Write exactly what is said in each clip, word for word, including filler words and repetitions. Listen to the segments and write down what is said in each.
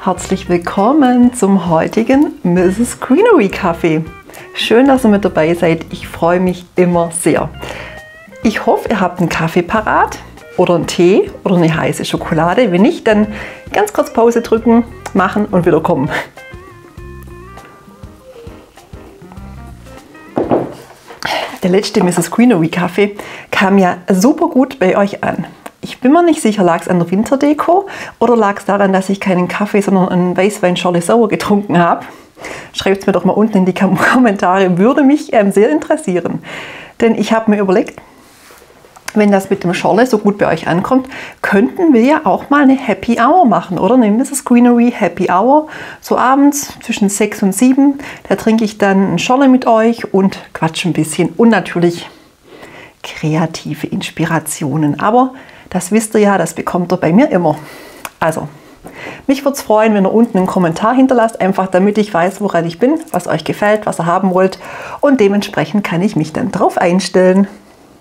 Herzlich willkommen zum heutigen Misses Greenery Kaffee. Schön, dass ihr mit dabei seid. Ich freue mich immer sehr. Ich hoffe, ihr habt einen Kaffee parat oder einen Tee oder eine heiße Schokolade. Wenn nicht, dann ganz kurz Pause drücken, machen und wieder kommen. Der letzte Misses Greenery Kaffee kam ja super gut bei euch an. Ich bin mir nicht sicher, lag es an der Winterdeko oder lag es daran, dass ich keinen Kaffee, sondern einen Weißwein Schorle Sauer getrunken habe. Schreibt es mir doch mal unten in die Kommentare, würde mich ähm, sehr interessieren. Denn ich habe mir überlegt, wenn das mit dem Schorle so gut bei euch ankommt, könnten wir ja auch mal eine Happy Hour machen, oder? Eine Misses Greenery Happy Hour, so abends zwischen sechs und sieben. Da trinke ich dann einen Schorle mit euch und quatsche ein bisschen und natürlich kreative Inspirationen. Aber das wisst ihr ja, das bekommt ihr bei mir immer. Also, mich würde es freuen, wenn ihr unten einen Kommentar hinterlasst, einfach damit ich weiß, woran ich bin, was euch gefällt, was ihr haben wollt. Und dementsprechend kann ich mich dann drauf einstellen.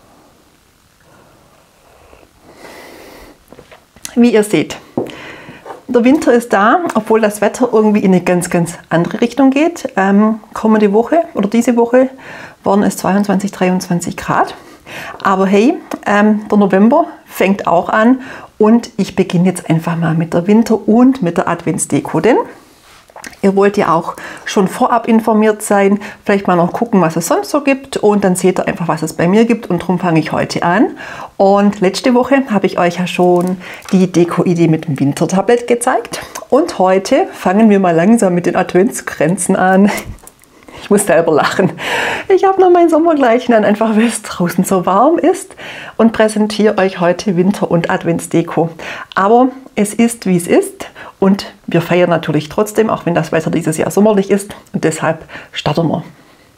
Wie ihr seht, der Winter ist da, obwohl das Wetter irgendwie in eine ganz, ganz andere Richtung geht. Ähm, kommende Woche oder diese Woche waren es zweiundzwanzig, dreiundzwanzig Grad. Aber hey, ähm, der November fängt auch an und ich beginne jetzt einfach mal mit der Winter- und mit der Adventsdeko, denn ihr wollt ja auch schon vorab informiert sein, vielleicht mal noch gucken, was es sonst so gibt und dann seht ihr einfach, was es bei mir gibt und darum fange ich heute an. Und letzte Woche habe ich euch ja schon die Deko-Idee mit dem Wintertablett gezeigt und heute fangen wir mal langsam mit den Adventskränzen an. Ich muss selber lachen. Ich habe noch mein Sommergleichen an, einfach weil es draußen so warm ist und präsentiere euch heute Winter- und Adventsdeko. Aber es ist, wie es ist und wir feiern natürlich trotzdem, auch wenn das Wetter dieses Jahr sommerlich ist und deshalb starten wir.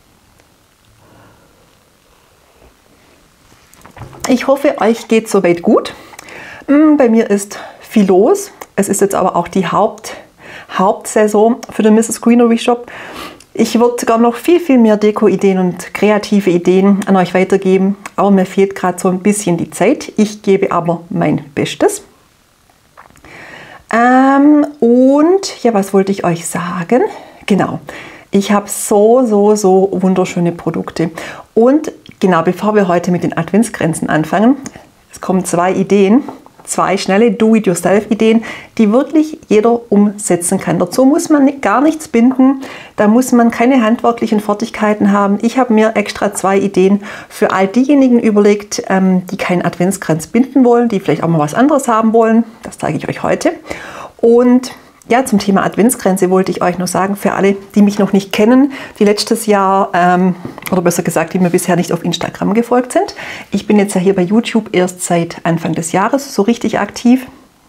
Ich hoffe, euch geht soweit gut. Bei mir ist viel los. Es ist jetzt aber auch die Haupt, Hauptsaison für den Misses Greenery Shop. Ich würde sogar noch viel, viel mehr Deko-Ideen und kreative Ideen an euch weitergeben, aber mir fehlt gerade so ein bisschen die Zeit. Ich gebe aber mein Bestes. Ähm, und ja, was wollte ich euch sagen? Genau, ich habe so, so, so wunderschöne Produkte. Und genau, bevor wir heute mit den Adventskränzen anfangen, es kommen zwei Ideen. Zwei schnelle Do-it-yourself-Ideen, die wirklich jeder umsetzen kann. Dazu muss man gar nichts binden, da muss man keine handwerklichen Fertigkeiten haben. Ich habe mir extra zwei Ideen für all diejenigen überlegt, die keinen Adventskranz binden wollen, die vielleicht auch mal was anderes haben wollen. Das zeige ich euch heute. Und ja, zum Thema Adventskränze wollte ich euch noch sagen, für alle, die mich noch nicht kennen, die letztes Jahr, ähm, oder besser gesagt, die mir bisher nicht auf Instagram gefolgt sind. Ich bin jetzt ja hier bei YouTube erst seit Anfang des Jahres so richtig aktiv.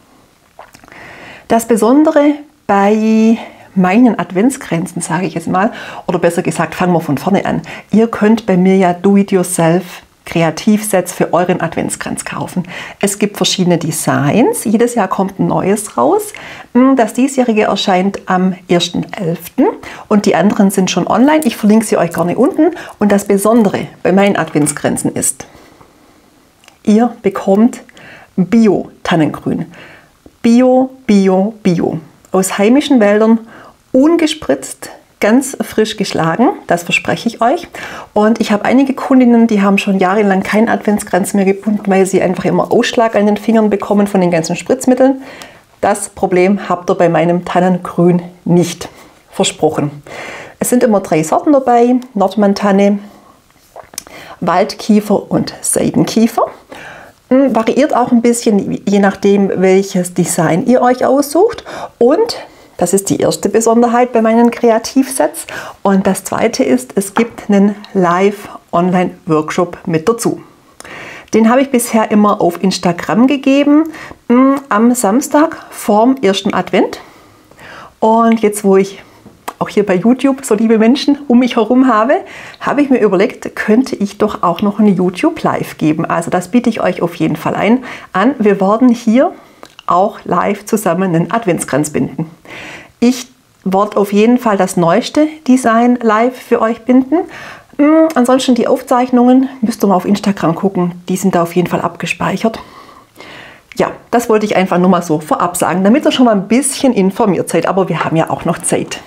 Das Besondere bei meinen Adventskränzen, sage ich jetzt mal, oder besser gesagt, fangen wir von vorne an. Ihr könnt bei mir ja Do-it-yourself Kreativsets für euren Adventskranz kaufen. Es gibt verschiedene Designs. Jedes Jahr kommt ein neues raus. Das diesjährige erscheint am ersten elften und die anderen sind schon online. Ich verlinke sie euch gerne unten. Und das Besondere bei meinen Adventskränzen ist, ihr bekommt Bio-Tannengrün. Bio, Bio, Bio. Aus heimischen Wäldern, ungespritzt, ganz frisch geschlagen, das verspreche ich euch. Und ich habe einige Kundinnen, die haben schon jahrelang keinen Adventskranz mehr gebunden, weil sie einfach immer Ausschlag an den Fingern bekommen von den ganzen Spritzmitteln. Das Problem habt ihr bei meinem Tannengrün nicht. Versprochen. Es sind immer drei Sorten dabei, Nordmantanne, Waldkiefer und Seidenkiefer. Variiert auch ein bisschen, je nachdem, welches Design ihr euch aussucht. Und das ist die erste Besonderheit bei meinen Kreativsets. Und das zweite ist, es gibt einen Live-Online-Workshop mit dazu. Den habe ich bisher immer auf Instagram gegeben, am Samstag vorm ersten Advent. Und jetzt, wo ich auch hier bei YouTube so liebe Menschen um mich herum habe, habe ich mir überlegt, könnte ich doch auch noch ein YouTube Live geben. Also das biete ich euch auf jeden Fall ein, an. Wir werden hier auch live zusammen einen Adventskranz binden. Ich werde auf jeden Fall das neueste Design live für euch binden. Hm, ansonsten die Aufzeichnungen müsst ihr mal auf Instagram gucken, die sind da auf jeden Fall abgespeichert. ja, das wollte ich einfach nur mal so vorab sagen, damit ihr schon mal ein bisschen informiert seid. Aber wir haben ja auch noch Zeit.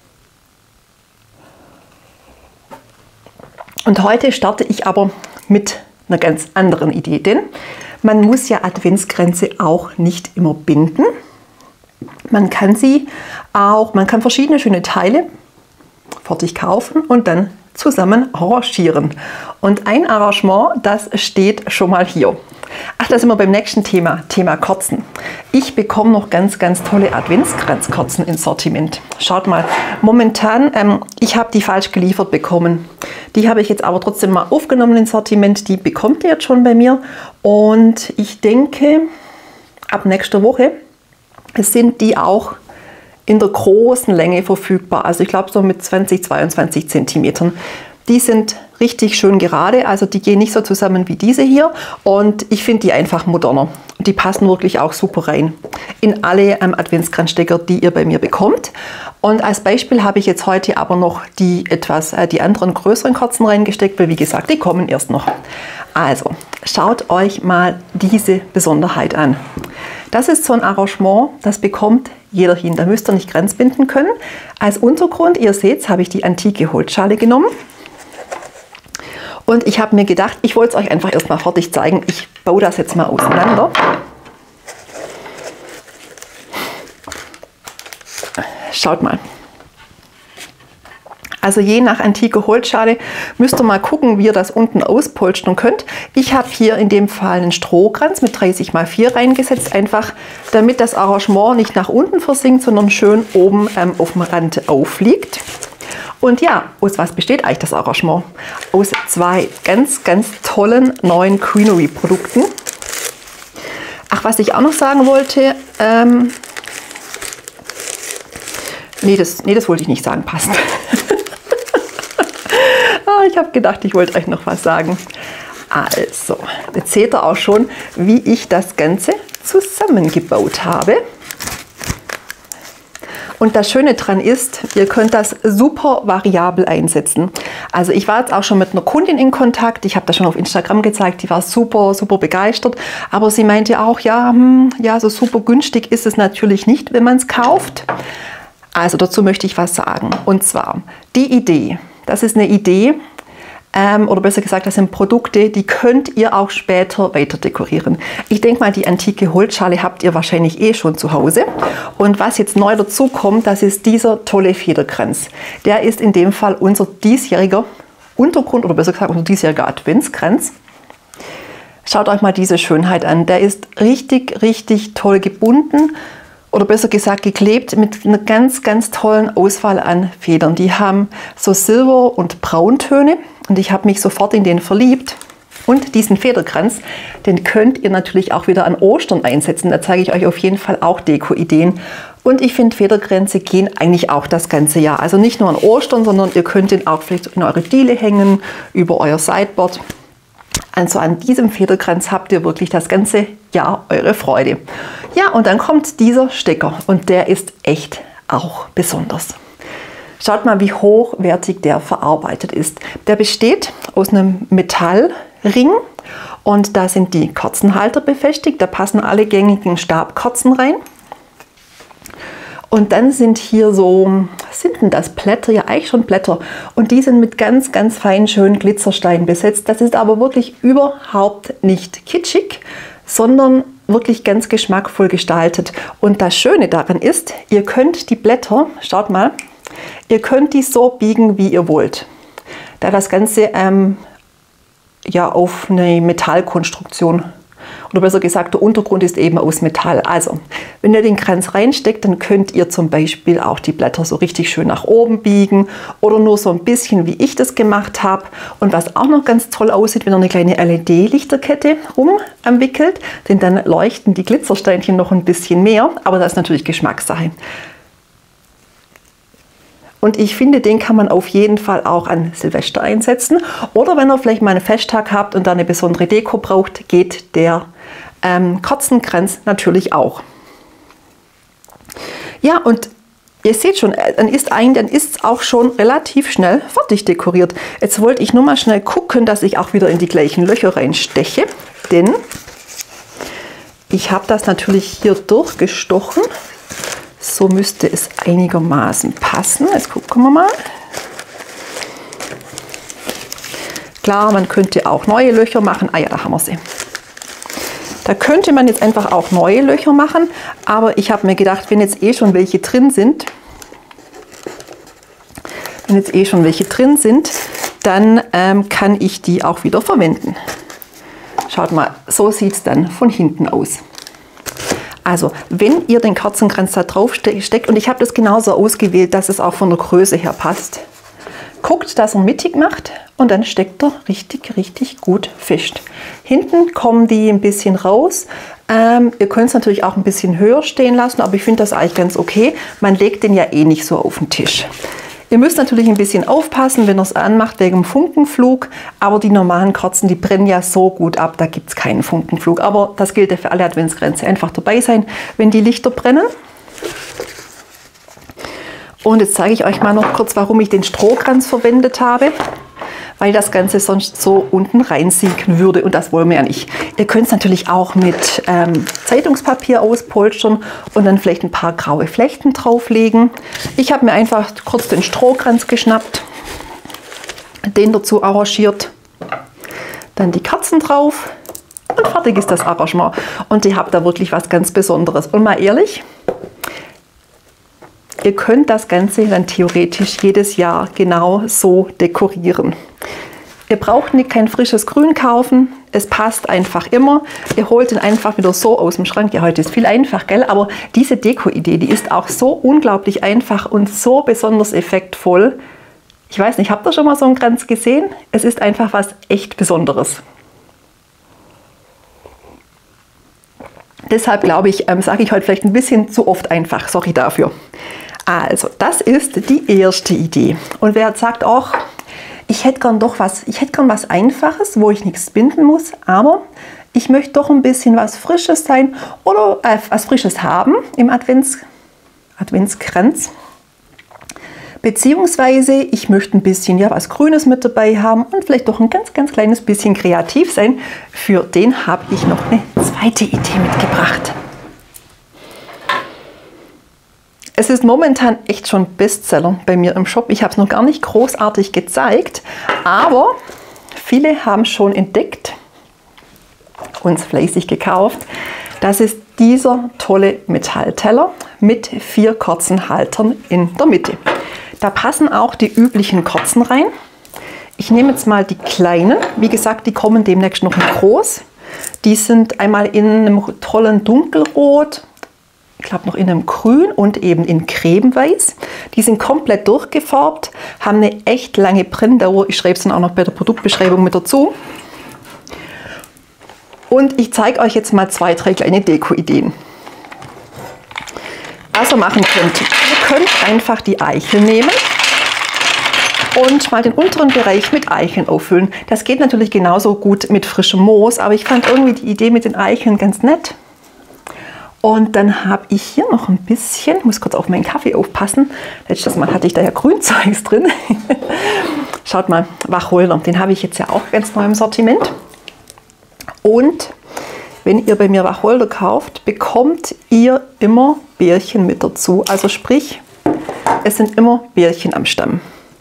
Und heute starte ich aber mit einer ganz anderen Idee, denn man muss ja Adventskränze auch nicht immer binden. Man kann sie auch, man kann verschiedene schöne Teile fertig kaufen und dann zusammen arrangieren. Und ein Arrangement, das steht schon mal hier. Ach, da sind wir beim nächsten Thema, Thema Kerzen. Ich bekomme noch ganz, ganz tolle Adventskranzkerzen ins Sortiment. Schaut mal, momentan, ähm, ich habe die falsch geliefert bekommen. Die habe ich jetzt aber trotzdem mal aufgenommen ins Sortiment. Die bekommt ihr jetzt schon bei mir. Und ich denke, ab nächster Woche sind die auch in der großen Länge verfügbar. Also ich glaube so mit zwanzig, zweiundzwanzig Zentimetern. Die sind richtig schön gerade, also die gehen nicht so zusammen wie diese hier und ich finde die einfach moderner. Die passen wirklich auch super rein in alle ähm, Adventskranzstecker, die ihr bei mir bekommt. Und als Beispiel habe ich jetzt heute aber noch die etwas, äh, die anderen größeren Kerzen reingesteckt, weil wie gesagt, die kommen erst noch. Also, schaut euch mal diese Besonderheit an. Das ist so ein Arrangement, das bekommt jeder hin. Da müsst ihr nicht grenzbinden können. Als Untergrund, ihr seht, habe ich die antike Holzschale genommen. Und ich habe mir gedacht, ich wollte es euch einfach erstmal fertig zeigen. Ich baue das jetzt mal auseinander. Schaut mal. Also je nach antiker Holzschale müsst ihr mal gucken, wie ihr das unten auspolstern könnt. Ich habe hier in dem Fall einen Strohkranz mit dreißig mal vier reingesetzt, einfach damit das Arrangement nicht nach unten versinkt, sondern schön oben ähm, auf dem Rand aufliegt. Und ja, aus was besteht eigentlich das Arrangement? Aus zwei ganz, ganz tollen neuen Greenery Produkten. Ach, was ich auch noch sagen wollte, ähm, nee, das, nee, das wollte ich nicht sagen, passt. ah, ich habe gedacht, ich wollte euch noch was sagen. Also, jetzt seht ihr auch schon, wie ich das Ganze zusammengebaut habe. Und das Schöne daran ist, ihr könnt das super variabel einsetzen. Also ich war jetzt auch schon mit einer Kundin in Kontakt, ich habe das schon auf Instagram gezeigt, die war super, super begeistert. Aber sie meinte auch, ja, hm, ja, so super günstig ist es natürlich nicht, wenn man es kauft. Also dazu möchte ich was sagen. Und zwar die Idee, das ist eine Idee, Ähm, oder besser gesagt, das sind Produkte, die könnt ihr auch später weiter dekorieren. Ich denke mal, die antike Holzschale habt ihr wahrscheinlich eh schon zu Hause. Und was jetzt neu dazu kommt, das ist dieser tolle Federkranz. Der ist in dem Fall unser diesjähriger Untergrund, oder besser gesagt unser diesjähriger Adventskranz. Schaut euch mal diese Schönheit an. Der ist richtig, richtig toll gebunden. Oder besser gesagt geklebt mit einer ganz, ganz tollen Auswahl an Federn. Die haben so Silber- und Brauntöne und ich habe mich sofort in den verliebt. Und diesen Federkranz, den könnt ihr natürlich auch wieder an Ostern einsetzen. Da zeige ich euch auf jeden Fall auch Deko-Ideen. Und ich finde, Federkränze gehen eigentlich auch das ganze Jahr. Also nicht nur an Ostern, sondern ihr könnt den auch vielleicht in eure Diele hängen, über euer Sideboard. Also an diesem Federkranz habt ihr wirklich das ganze Jahr eure Freude. Ja, und dann kommt dieser Stecker und der ist echt auch besonders. Schaut mal, wie hochwertig der verarbeitet ist. Der besteht aus einem Metallring und da sind die Kerzenhalter befestigt. Da passen alle gängigen Stabkerzen rein. Und dann sind hier so, was sind denn das? Blätter, ja eigentlich schon Blätter. Und die sind mit ganz, ganz feinen, schönen Glitzersteinen besetzt. Das ist aber wirklich überhaupt nicht kitschig, sondern wirklich ganz geschmackvoll gestaltet. Und das Schöne daran ist, ihr könnt die Blätter, schaut mal, ihr könnt die so biegen, wie ihr wollt. Da das Ganze ähm, ja auf eine Metallkonstruktion, oder besser gesagt, der Untergrund ist eben aus Metall. Also, wenn ihr den Kranz reinsteckt, dann könnt ihr zum Beispiel auch die Blätter so richtig schön nach oben biegen oder nur so ein bisschen, wie ich das gemacht habe. Und was auch noch ganz toll aussieht, wenn ihr eine kleine L E D-Lichterkette rumwickelt, denn dann leuchten die Glitzersteinchen noch ein bisschen mehr. Aber das ist natürlich Geschmackssache. Und ich finde, den kann man auf jeden Fall auch an Silvester einsetzen. Oder wenn ihr vielleicht mal einen Festtag habt und da eine besondere Deko braucht, geht der ähm, Kerzenkranz natürlich auch. Ja, und ihr seht schon, dann ist ein, dann ist es auch schon relativ schnell fertig dekoriert. Jetzt wollte ich nur mal schnell gucken, dass ich auch wieder in die gleichen Löcher reinsteche. Denn Ich habe das natürlich hier durchgestochen. So müsste es einigermaßen passen. Jetzt gucken wir mal. Klar, man könnte auch neue Löcher machen. Ah ja, da haben wir sie. Da könnte man jetzt einfach auch neue Löcher machen, aber ich habe mir gedacht, wenn jetzt eh schon welche drin sind, wenn jetzt eh schon welche drin sind, dann ähm, kann ich die auch wieder verwenden. Schaut mal, so sieht es dann von hinten aus. Also, wenn ihr den Kerzenkranz da drauf steckt, und ich habe das genauso ausgewählt, dass es auch von der Größe her passt, guckt, dass er mittig macht und dann steckt er richtig, richtig gut fest. Hinten kommen die ein bisschen raus. Ähm, ihr könnt es natürlich auch ein bisschen höher stehen lassen, aber ich finde das eigentlich ganz okay. Man legt den ja eh nicht so auf den Tisch. Ihr müsst natürlich ein bisschen aufpassen, wenn ihr es anmacht wegen dem Funkenflug, aber die normalen Kerzen, die brennen ja so gut ab, da gibt es keinen Funkenflug. Aber das gilt ja für alle Adventskränze. Einfach dabei sein, wenn die Lichter brennen. Und jetzt zeige ich euch mal noch kurz, warum ich den Strohkranz verwendet habe. Weil das Ganze sonst so unten reinsinken würde und das wollen wir ja nicht. Ihr könnt es natürlich auch mit ähm, Zeitungspapier auspolstern und dann vielleicht ein paar graue Flechten drauflegen. Ich habe mir einfach kurz den Strohkranz geschnappt, den dazu arrangiert, dann die Kerzen drauf und fertig ist das Arrangement. Und ihr habt da wirklich was ganz Besonderes. Und mal ehrlich, ihr könnt das Ganze dann theoretisch jedes Jahr genau so dekorieren. Ihr braucht nicht kein frisches Grün kaufen, es passt einfach immer. Ihr holt ihn einfach wieder so aus dem Schrank. Ja, heute ist viel einfach, gell? Aber diese Deko-Idee, die ist auch so unglaublich einfach und so besonders effektvoll. Ich weiß nicht, habt ihr schon mal so einen Kranz gesehen? Es ist einfach was echt Besonderes. Deshalb glaube ich, ähm, sage ich heute vielleicht ein bisschen zu oft einfach. Sorry dafür. Also, das ist die erste Idee. Und wer jetzt sagt, auch, ich hätte gern doch was, ich hätte gern was Einfaches, wo ich nichts binden muss, aber ich möchte doch ein bisschen was Frisches sein oder äh, was Frisches haben im Advents, Adventskranz. Beziehungsweise ich möchte ein bisschen ja, was Grünes mit dabei haben und vielleicht doch ein ganz, ganz kleines bisschen kreativ sein. Für den habe ich noch eine zweite Idee mitgebracht. Es ist momentan echt schon Bestseller bei mir im Shop. Ich habe es noch gar nicht großartig gezeigt, aber viele haben schon entdeckt, uns fleißig gekauft. Das ist dieser tolle Metallteller mit vier Kerzenhaltern in der Mitte. Da passen auch die üblichen Kerzen rein. Ich nehme jetzt mal die kleinen. Wie gesagt, die kommen demnächst noch in groß. Die sind einmal in einem tollen Dunkelrot, ich glaube noch in einem Grün und eben in Cremeweiß. Die sind komplett durchgefärbt, haben eine echt lange Brenndauer. Ich schreibe es dann auch noch bei der Produktbeschreibung mit dazu. Und ich zeige euch jetzt mal zwei, drei kleine Deko-Ideen. Was ihr machen könnt, ihr könnt einfach die Eichel nehmen und mal den unteren Bereich mit Eicheln auffüllen. Das geht natürlich genauso gut mit frischem Moos, aber ich fand irgendwie die Idee mit den Eicheln ganz nett. Und dann habe ich hier noch ein bisschen, ich muss kurz auf meinen Kaffee aufpassen, letztes Mal hatte ich da ja Grünzeugs drin. Schaut mal, Wacholder, den habe ich jetzt ja auch ganz neu im Sortiment. Und wenn ihr bei mir Wacholder kauft, bekommt ihr immer Beerchen mit dazu. Also sprich, es sind immer Beerchen am Stamm.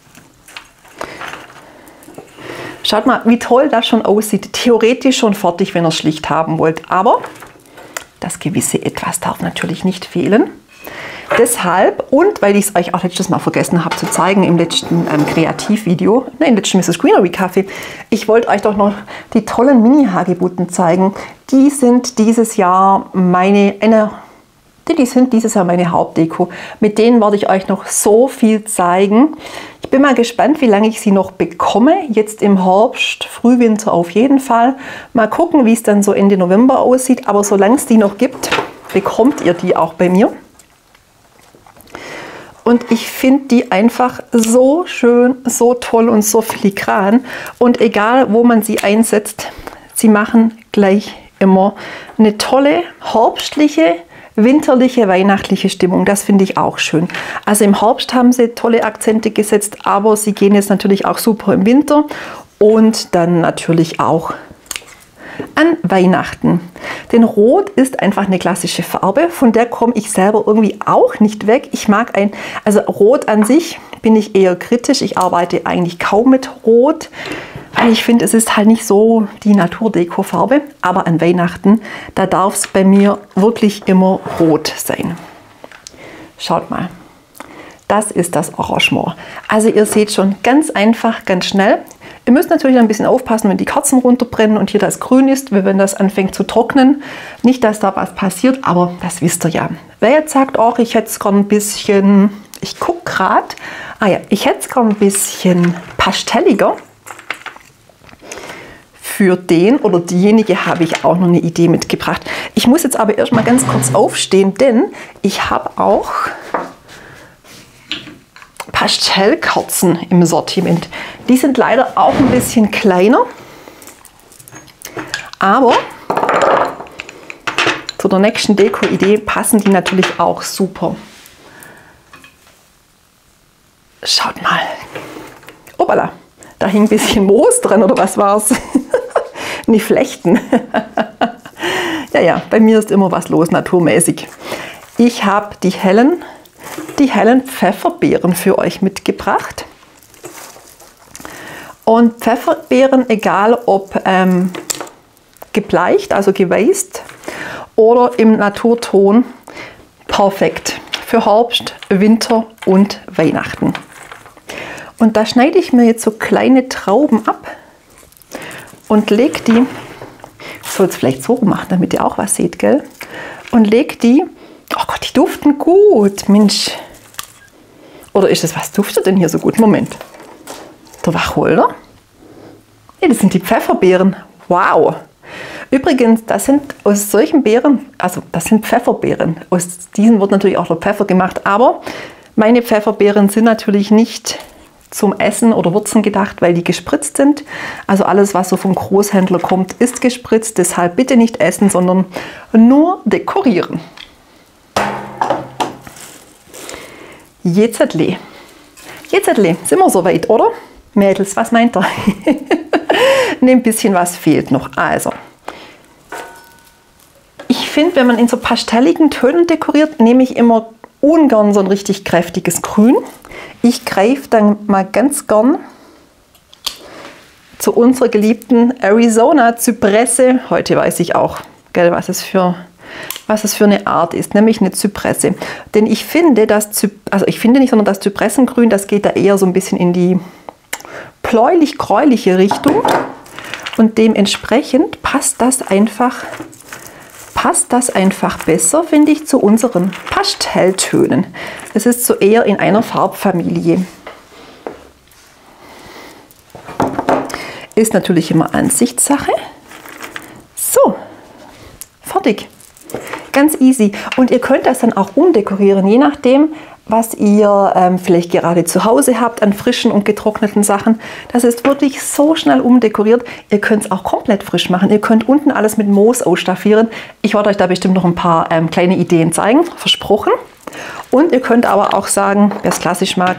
Schaut mal, wie toll das schon aussieht. Theoretisch schon fertig, wenn ihr es schlicht haben wollt. Aber das gewisse Etwas darf natürlich nicht fehlen. Deshalb, und weil ich es euch auch letztes Mal vergessen habe zu zeigen im letzten ähm, Kreativvideo, nein, im letzten Misses Greenery Café, ich wollte euch doch noch die tollen Mini-Hagebutten zeigen. Die sind dieses Jahr meine, eine, die sind dieses Jahr meine Hauptdeko. Mit denen werde ich euch noch so viel zeigen. Ich bin mal gespannt, wie lange ich sie noch bekomme. Jetzt im Herbst, Frühwinter auf jeden Fall. Mal gucken, wie es dann so Ende November aussieht. Aber solange es die noch gibt, bekommt ihr die auch bei mir. Und ich finde die einfach so schön, so toll und so filigran. Und egal, wo man sie einsetzt, sie machen gleich immer eine tolle, herbstliche, winterliche, weihnachtliche Stimmung. Das finde ich auch schön. Also im Herbst haben sie tolle Akzente gesetzt, aber sie gehen jetzt natürlich auch super im Winter und dann natürlich auch an Weihnachten. Denn Rot ist einfach eine klassische Farbe, von der komme ich selber irgendwie auch nicht weg. Ich mag ein, also Rot an sich bin ich eher kritisch. Ich arbeite eigentlich kaum mit Rot, weil ich finde, es ist halt nicht so die Naturdeko-Farbe. Aber an Weihnachten, da darf es bei mir wirklich immer rot sein. Schaut mal, das ist das Arrangement. Also ihr seht schon, ganz einfach, ganz schnell. Ihr müsst natürlich ein bisschen aufpassen, wenn die Kerzen runterbrennen und hier das grün ist, weil wenn das anfängt zu trocknen. Nicht, dass da was passiert, aber das wisst ihr ja. Wer jetzt sagt, auch ich hätte es gerade ein bisschen, ich gucke gerade, ah ja, ich hätte es gerade ein bisschen pastelliger. Für den oder diejenige habe ich auch noch eine Idee mitgebracht. Ich muss jetzt aber erstmal ganz kurz aufstehen, denn ich habe auch Pastellkerzen im Sortiment. Die sind leider auch ein bisschen kleiner, aber zu der nächsten Deko-Idee passen die natürlich auch super. Schaut mal. Opala, da hing ein bisschen Moos dran oder was war es? Die Flechten. Ja, ja, bei mir ist immer was los, naturmäßig. Ich habe die hellen die hellen Pfefferbeeren für euch mitgebracht. Und Pfefferbeeren, egal ob ähm, gebleicht, also geweißt oder im Naturton, perfekt für Herbst, Winter und Weihnachten. Und da schneide ich mir jetzt so kleine Trauben ab und lege die, ich soll es vielleicht so machen, damit ihr auch was seht, gell? Und lege die, oh Gott, die duften gut, Mensch. Oder ist das, was duftet denn hier so gut? Moment. Der Wacholder? Nee, das sind die Pfefferbeeren. Wow. Übrigens, das sind aus solchen Beeren, also das sind Pfefferbeeren. Aus diesen wird natürlich auch der Pfeffer gemacht, aber meine Pfefferbeeren sind natürlich nicht zum Essen oder Würzen gedacht, weil die gespritzt sind. Also alles, was so vom Großhändler kommt, ist gespritzt. Deshalb bitte nicht essen, sondern nur dekorieren. Jetzt Jetzt sind wir soweit, oder? Mädels, was meint ihr? Ne, ein bisschen was fehlt noch. Also, ich finde, wenn man in so pastelligen Tönen dekoriert, nehme ich immer ungern so ein richtig kräftiges Grün. Ich greife dann mal ganz gern zu unserer geliebten Arizona Zypresse. Heute weiß ich auch, gell, was es für was es für eine Art ist, nämlich eine Zypresse. Denn ich finde, dass Zy also ich finde nicht, sondern das Zypressengrün, das geht da eher so ein bisschen in die bläulich-gräuliche Richtung. Und dementsprechend passt das einfach, passt das einfach besser, finde ich, zu unseren Pastelltönen. Es ist so eher in einer Farbfamilie. Ist natürlich immer Ansichtssache. So, fertig. Ganz easy. Und ihr könnt das dann auch umdekorieren, je nachdem, was ihr ähm, vielleicht gerade zu Hause habt an frischen und getrockneten Sachen. Das ist wirklich so schnell umdekoriert. Ihr könnt es auch komplett frisch machen. Ihr könnt unten alles mit Moos ausstaffieren. Ich werde euch da bestimmt noch ein paar ähm, kleine Ideen zeigen, versprochen. Und ihr könnt aber auch sagen, wer es klassisch mag,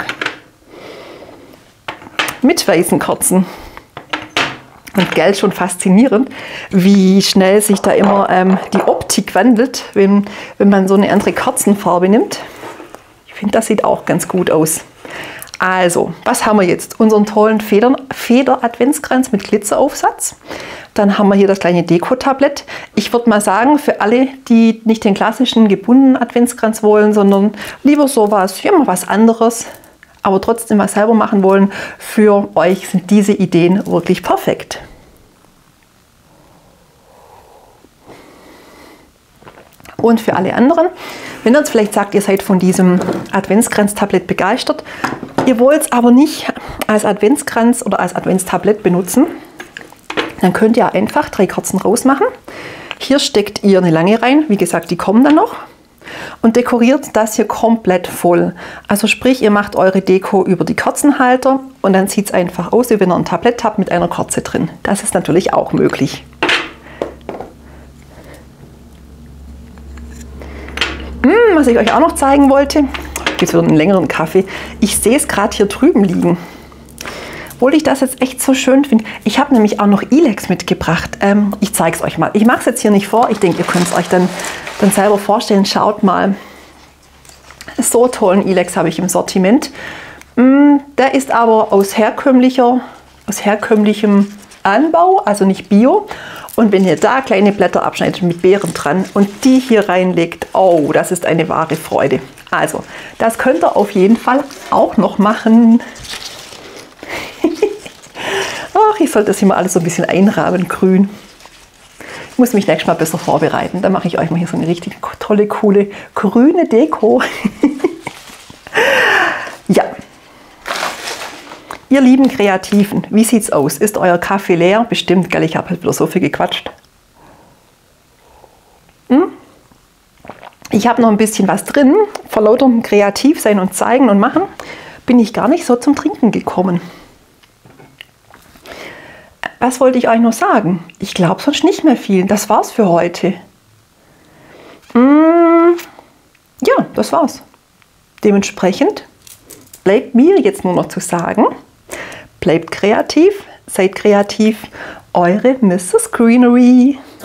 mit weißen Kerzen. Und gell, schon faszinierend, wie schnell sich da immer ähm, die Optik wandelt, wenn, wenn man so eine andere Kerzenfarbe nimmt. Ich finde, das sieht auch ganz gut aus. Also, was haben wir jetzt? Unseren tollen Feder-Adventskranz mit Glitzeraufsatz. Dann haben wir hier das kleine Deko-Tablett. Ich würde mal sagen, für alle, die nicht den klassischen gebundenen Adventskranz wollen, sondern lieber sowas, ja, mal was anderes, aber trotzdem was selber machen wollen, für euch sind diese Ideen wirklich perfekt. Und für alle anderen, wenn ihr jetzt vielleicht sagt, ihr seid von diesem Adventskranz-Tablett begeistert, ihr wollt es aber nicht als Adventskranz oder als Adventstablett benutzen, dann könnt ihr einfach drei Kerzen rausmachen. Hier steckt ihr eine lange rein, wie gesagt, die kommen dann noch. Und dekoriert das hier komplett voll. Also sprich, ihr macht eure Deko über die Kerzenhalter und dann sieht es einfach aus, wie wenn ihr ein Tablett habt mit einer Kerze drin. Das ist natürlich auch möglich. Hm, was ich euch auch noch zeigen wollte, jetzt wieder einen längeren Kaffee. Ich sehe es gerade hier drüben liegen. obwohl ich das jetzt echt so schön finde. Ich habe nämlich auch noch Ilex mitgebracht. Ähm, ich zeige es euch mal. Ich mache es jetzt hier nicht vor. Ich denke, ihr könnt es euch dann, dann selber vorstellen. Schaut mal. So tollen Ilex habe ich im Sortiment. Mm, der ist aber aus, herkömmlicher, aus herkömmlichem Anbau, also nicht Bio. Und wenn ihr da kleine Blätter abschneidet mit Beeren dran und die hier reinlegt, oh, das ist eine wahre Freude. Also, das könnt ihr auf jeden Fall auch noch machen. Ach, ich sollte das hier mal alles so ein bisschen einrahmen, grün. Ich muss mich nächstes Mal besser vorbereiten. Dann mache ich euch mal hier so eine richtig tolle, coole grüne Deko. Ja. Ihr lieben Kreativen, wie sieht's aus? Ist euer Kaffee leer? Bestimmt, gell? Ich habe halt wieder so viel gequatscht. Hm? Ich habe noch ein bisschen was drin. Vor lauterem kreativ sein und zeigen und machen bin ich gar nicht so zum Trinken gekommen. Was wollte ich euch noch sagen? Ich glaube sonst nicht mehr viel. Das war's für heute. Hm, ja, das war's. Dementsprechend bleibt mir jetzt nur noch zu sagen, bleibt kreativ, seid kreativ, eure Misses Greenery.